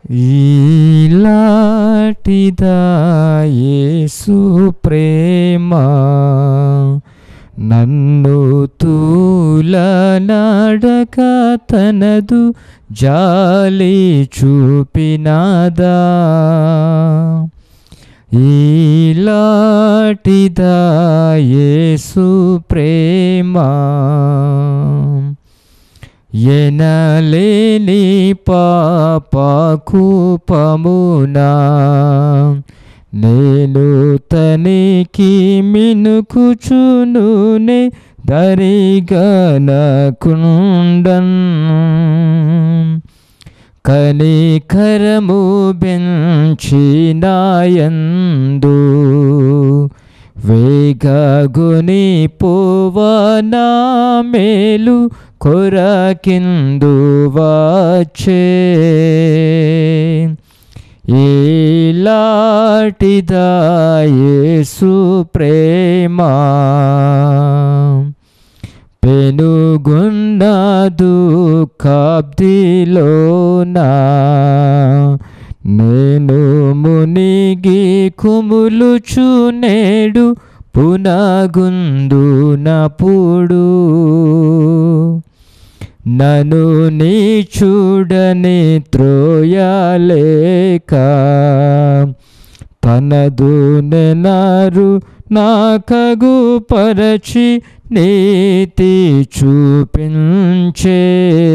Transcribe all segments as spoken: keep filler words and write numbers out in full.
ఈలాటిదా యేసు ప్రేమ నన్ను తూలనాడక తనదు జాలి చూపినాదా. ఈలాటిదా యేసు ప్రేమ ఎనలేని పాపకూపమునా నేను తనికి మినుకుచునునే దరిగనకుండన్. కనికరము బెంచినాయందు వేగగుని పోవనా మేలు కొరకిందు వచ్చే. ఈలాటిదా యేసు ప్రేమ పెనుగున్న దుఃఖాబ్దిలోనా నేను మునిగి కుములుచు నేడు పునగుందు నపుడు. నను నీ చూడని త్రోయలేక తనదు నెనారు నాకగు పరచి నీతి చూపించే.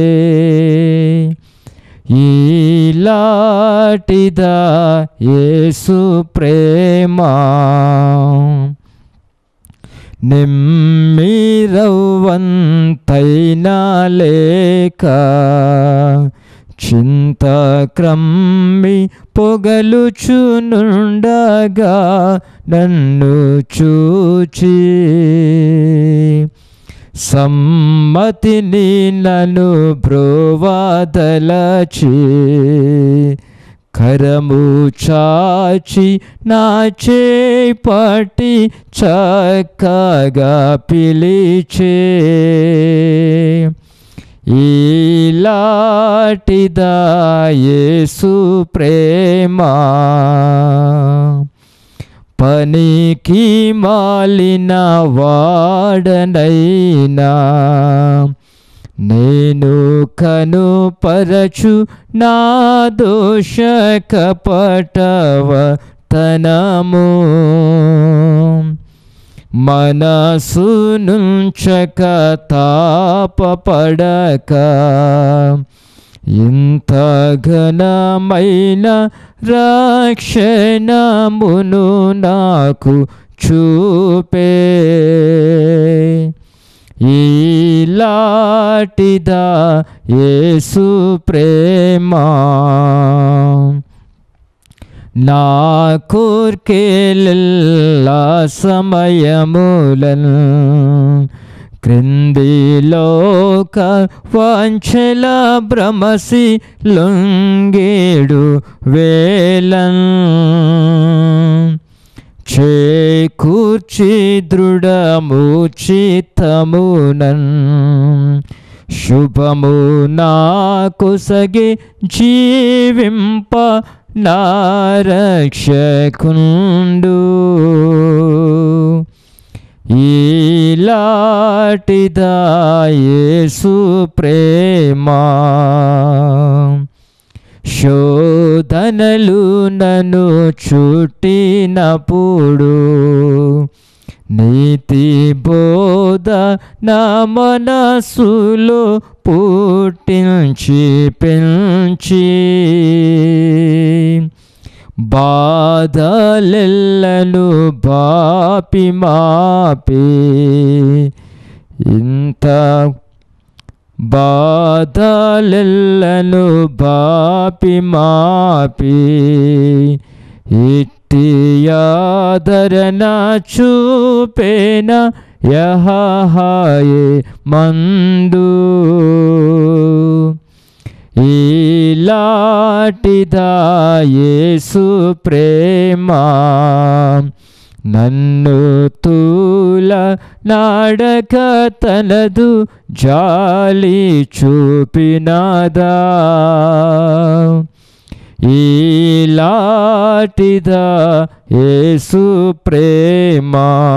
ఈలాటిదా యేసు ప్రేమ నిమ్మిరవ్వంతైనా లేక చింత క్రమ్మి పొగలుచునుండగా నన్ను చూచి సమ్మతిని నన్ను బ్రోవాదలచి కరము చాచి నా చేపట్టి చక్కగా పిలిచే. ఈలాటిదా యేసు ప్రేమ పనికి మాలిన వాడనైనా నేను కనుపరచు నా దోష కపటవతనము. మనసు నుంచక తాపపడక ఇంత ఘనమైన రక్షణమును నాకు చూపే. ఈలాటిదా యేసు ప్రేమ నా కోర్కెలెల్లా సమయములను క్రిందిలోక వాంఛల భ్రమసి లొంగేడు వేళన్ చేకూర్చి దృఢము చిత్తమునన్ శుభము నాకొసగి జీవింప నా రక్షకుండు. ఈలాటిదా యేసు ప్రేమ శోధనలు నన్ను చుట్టినప్పుడు నీతి బోధ నా మనసులో పుట్టించి పెంచి బాధలెల్లను బాపి మాపి ఇంత బాధలెల్లను బాపి మాపి ఇట్టి ఆదరణ చూపేన యెహోవాయే మందు. ఈలాటిదా యేసు ప్రేమ నన్ను తూల నాడక తనదు జాలి చూపినాదా. ఈలాటిదా యేసు ప్రేమ.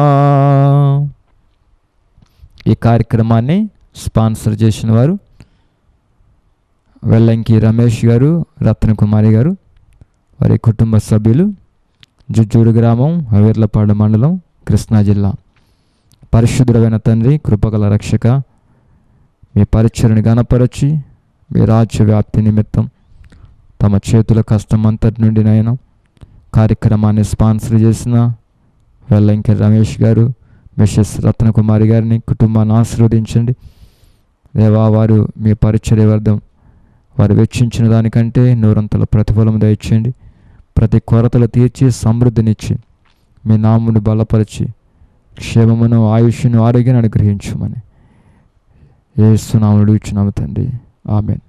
ఈ కార్యక్రమాన్ని స్పాన్సర్ చేసిన వారు వెల్లంకి రమేష్ గారు, రత్నకుమారి గారు, వారి కుటుంబ సభ్యులు, జుజ్జూరు గ్రామం, అవేర్లపాడు మండలం, కృష్ణా జిల్లా. పరిశుద్ధుడైన తండ్రి, కృపగల రక్షక, మీ పరిచయను గణపరచి మీ రాజ్య వ్యాప్తి నిమిత్తం తమ చేతుల కష్టం అంతటి నుండి నైనా కార్యక్రమాన్ని స్పాన్సర్ చేసిన వెల్లంకి రమేష్ గారు, మిసెస్ రత్నకుమారి గారిని, కుటుంబాన్ని ఆశీర్వదించండి దేవా. వారు మీ పరిచర్య వర్ధం వారు వెచ్చించిన దానికంటే నూరంతల ప్రతిఫలం దయచేయండి. ప్రతి కొరతలు తీర్చి సమృద్ధినిచ్చి మీ నామును బలపరిచి క్షేమమును, ఆయుష్ను, ఆరోగ్యాన్ని అనుగ్రహించమని యేసు నామములో అడుగుచున్నాము తండ్రి. ఆమేన్.